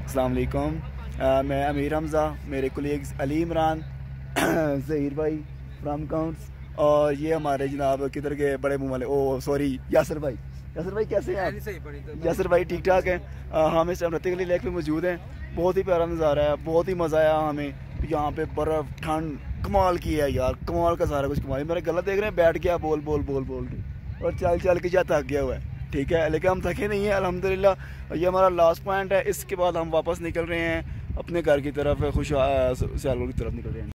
अस्सलाम वालेकुम। मैं अमीर हमज़ा, मेरे कोलीग्स अली इमरान, ज़हीर भाई फ्राम काउंट्स, और ये हमारे जनाब किधर के बड़े मुँह वाले, ओ सॉरी यासर भाई। यासर भाई कैसे हैं आप? यासर भाई ठीक ठाक हैं। हम इस टाइम रत्ती गली लेक पे मौजूद हैं। बहुत ही प्यारा नज़ारा है, बहुत ही मज़ा आया हमें। यहाँ पे बर्फ़ ठंड कमाल की है यार, कमाल का सारा कुछ कमाल। मेरा गला देख रहे हैं, बैठ गया बोल बोल बोल बोल के, और चल चल के जा थक गया हुआ है। ठीक है, लेकिन हम थके नहीं हैं अल्हम्दुलिल्लाह। ये हमारा लास्ट पॉइंट है, इसके बाद हम वापस निकल रहे हैं अपने घर की तरफ, खुश सियालकोट की तरफ निकल रहे हैं।